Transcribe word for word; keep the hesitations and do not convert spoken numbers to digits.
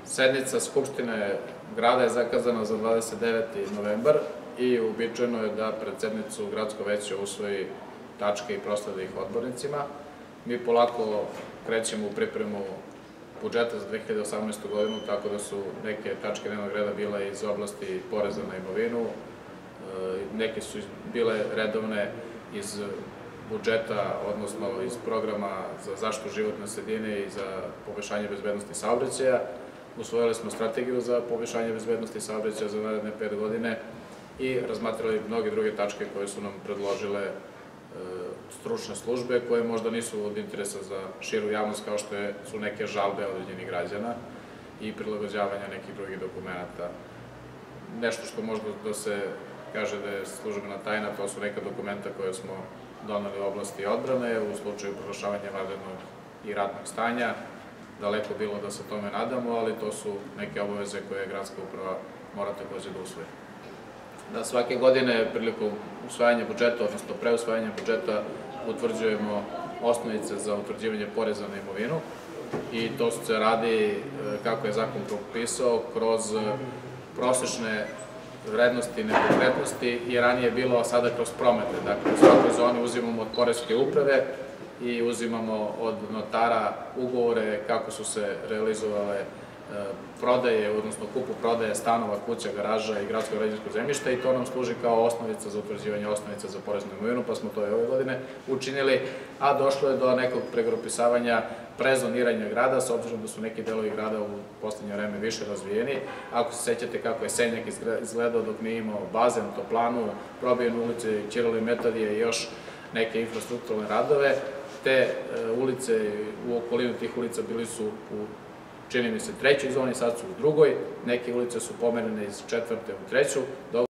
Sednica Skupštine grada je zakazana za dvadeset deveti novembar i uobičajeno je da pred sednicu gradsko veće usvoji tačke i proslede ih odbornicima. Mi polako krećemo u pripremu budžeta za dve hiljade osamnaestu godinu, tako da su neke tačke dnevnog reda bile iz oblasti poreza na imovinu, neke su bile redovne iz budžeta, odnosno iz programa za zaštitu životne sredine i za poboljšanje bezbednosti saobraćaja. Usvojili smo strategiju za poboljšanje bezbednosti saobraćaja za naredne pet godine i razmatrali mnoge druge tačke koje su nam predložile stručne službe, koje možda nisu od interesa za širu javnost, kao što su neke žalbe određenih građana i prilagođavanja nekih drugih dokumenta. Nešto što možda da se kaže da je službena tajna, to su neka dokumenta koje smo doneli u oblasti odbrane u slučaju proglašavanja vanrednog i ratnog stanja. Daleko bilo da se tome nadamo, ali to su neke obaveze koje gradska uprava mora takođe da usvoji. Da svake godine prilikom usvajanja budžeta, odnosno preusvajanja budžeta, utvrđujemo osnovice za utvrđivanje poreza na imovinu i to se radi, kako je zakon propisao, kroz prosečne vrednosti nepokretnosti i ranije je bilo, a sada kroz promete. Dakle, u svakoj zoni uzimamo od poreske uprave i uzimamo od notara ugovore kako su se realizovale prodaje, odnosno kupu prodaje stanova, kuća, garaža i gradskog građevinskog zemljišta i to nam služi kao osnovica za utvrđivanje osnovice za porez na imovinu, pa smo to i ove godine učinili, a došlo je do nekog pregrupisavanja prezoniranja grada, s obzirom da su neki delovi grada u poslednje vreme više razvijeni. Ako se sećate kako je Senjak izgledao dok nije imao bazen, toplanu, probijenu ulice Ćirila i Metodija i još neke infrastrukturne radove, te ulice u okolinu tih ulica bili su u, čini mi se, trećoj zoni, sad su u drugoj, neke ulice su pomerene iz četvrte u treću.